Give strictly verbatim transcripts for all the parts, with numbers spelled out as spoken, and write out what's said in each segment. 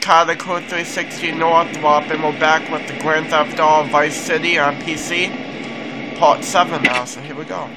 Narcotic Code three sixty North, Wap, and we're back with the Grand Theft Auto Vice City on P C, Part seven now, so here we go.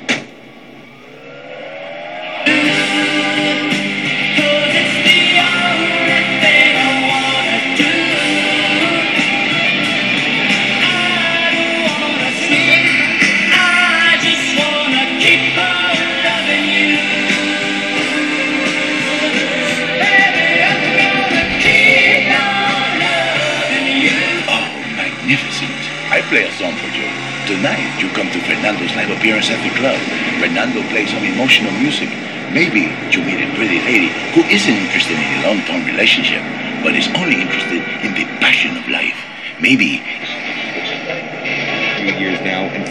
I play a song for you. Tonight, you come to Fernando's live appearance at the club. Fernando plays some emotional music. Maybe you meet a pretty lady who isn't interested in a long-term relationship, but is only interested in the passion of life. Maybe... Three years now, and...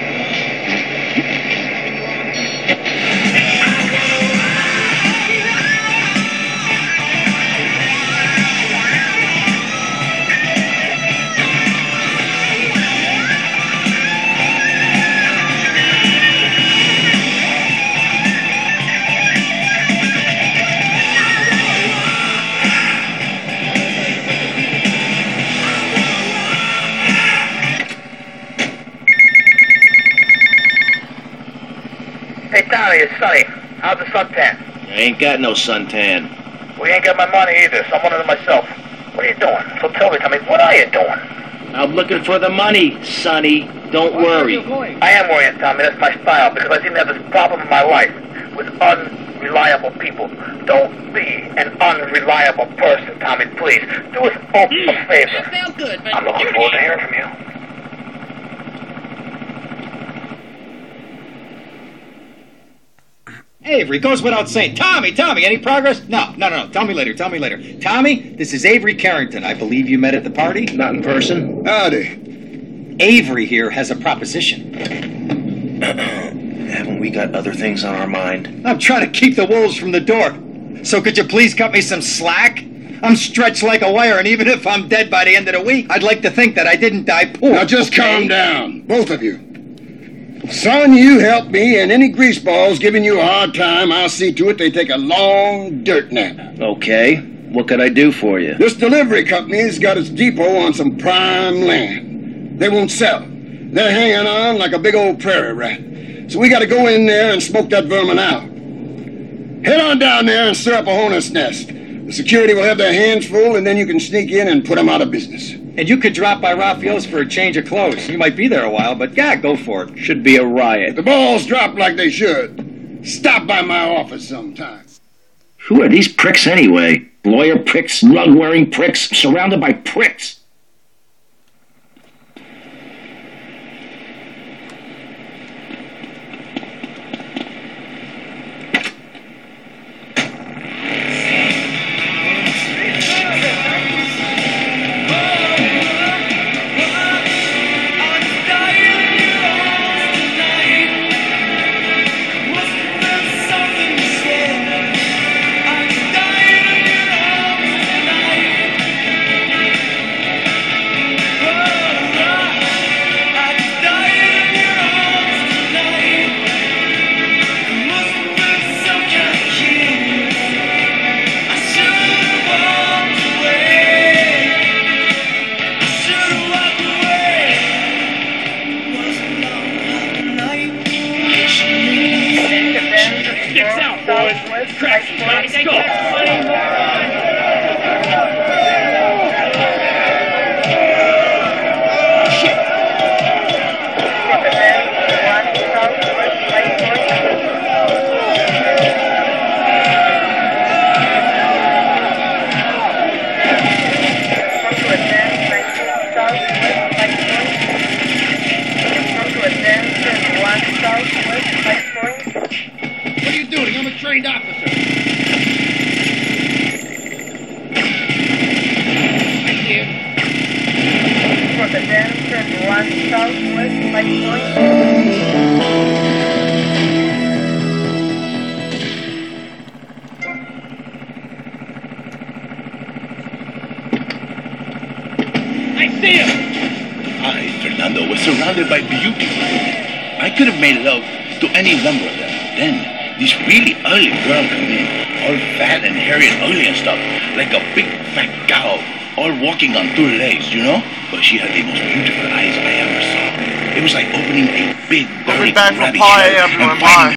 Hey, Tommy, it's Sonny. How's the suntan? I ain't got no suntan. We ain't got my money either, so I'm one of them myself. What are you doing? So tell me, Tommy, what are you doing? I'm looking for the money, Sonny. Don't worry. I am worrying, Tommy. That's my style, because I seem to have this problem in my life with unreliable people. Don't be an unreliable person, Tommy, please. Do us both a favor. That felt good, but... I'm looking forward to hearing from you. Avery, goes without saying. Tommy, Tommy, any progress? No, no, no, no. Tell me later, tell me later. Tommy, this is Avery Carrington. I believe you met at the party? Not in person. Howdy. Avery here has a proposition. Haven't we got other things on our mind? I'm trying to keep the wolves from the door. So could you please cut me some slack? I'm stretched like a wire, and even if I'm dead by the end of the week, I'd like to think that I didn't die poor. Now just okay? calm down, both of you. Son, you help me, and any greaseballs giving you a hard time, I'll see to it they take a long dirt nap. Okay. What could I do for you? This delivery company's got its depot on some prime land. They won't sell. They're hanging on like a big old prairie rat. So we got to go in there and smoke that vermin out. Head on down there and stir up a hornet's nest. The security will have their hands full, and then you can sneak in and put them out of business. And you could drop by Raphael's for a change of clothes. You might be there a while, but yeah, go for it. Should be a riot. If the balls drop like they should, stop by my office sometime. Who are these pricks anyway? Lawyer pricks, rug-wearing pricks, surrounded by pricks. What are you doing? I'm a trained officer. Right here. For the dancer, one southwest, Lake Point. I see him. I, Fernando, was surrounded by beautiful women. I could have made love to any number of them. Then, this really ugly girl came in. all fat and hairy and ugly and stuff, like a big fat cow, all walking on two legs, you know? But she had the most beautiful eyes I ever saw. It was like opening a big, We'll be burning back for rabbit part shell A, and everyone. finding Bye.